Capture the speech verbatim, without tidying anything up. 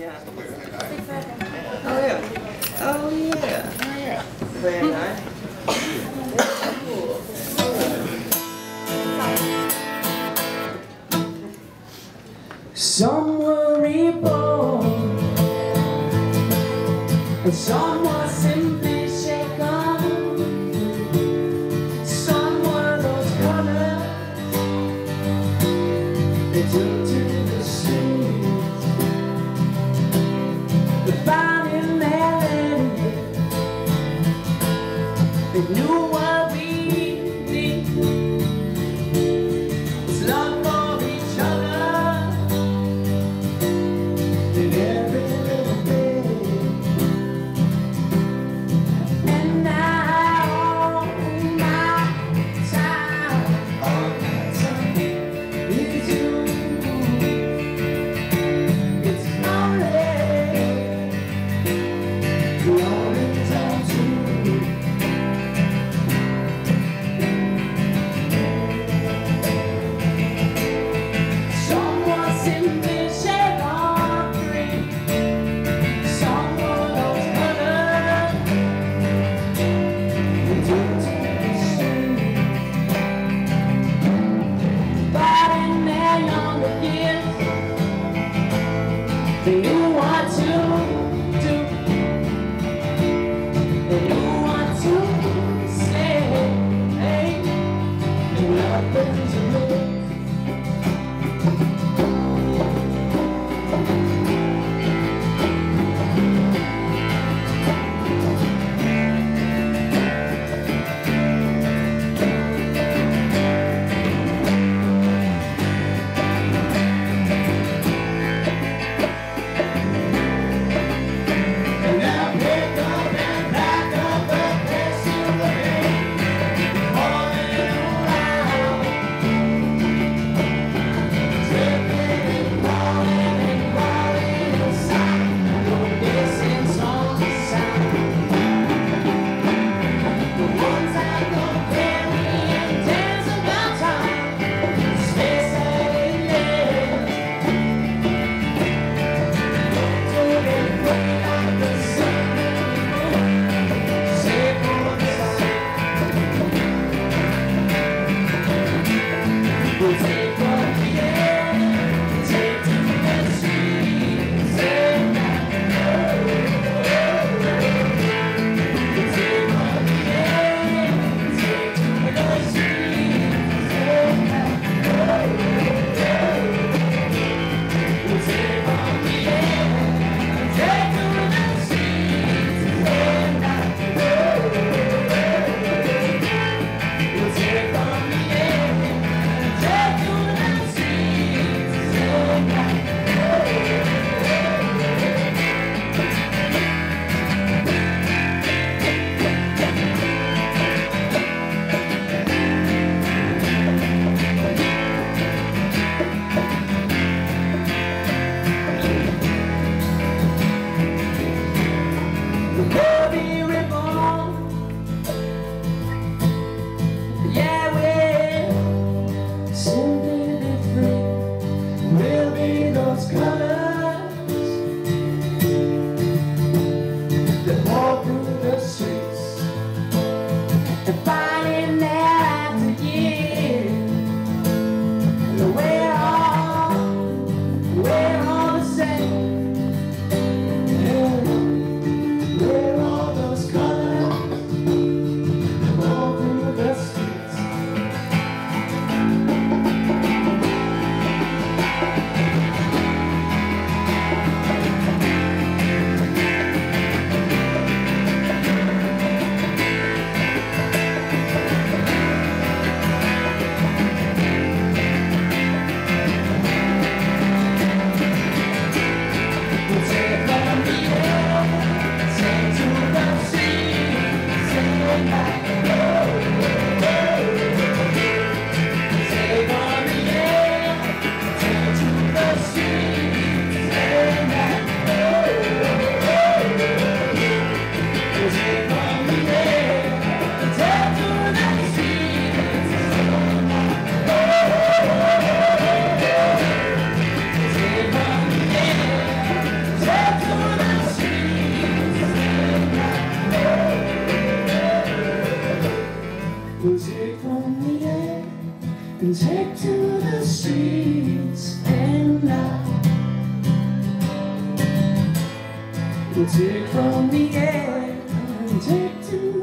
Yeah. Oh yeah. Oh yeah. Oh yeah. Very nice. Cool. Some were reborn, and some were simply shaken. Some were those colors they took to the streets. They found in their land, they knew what we need was love for each other in every little bit. And now all my time, all my time is you. It's lonely, the only time to they knew what to do, they knew what to say, hey, and nothing to lose. We'll take from the air and take to the streets, and I will take from the air and take to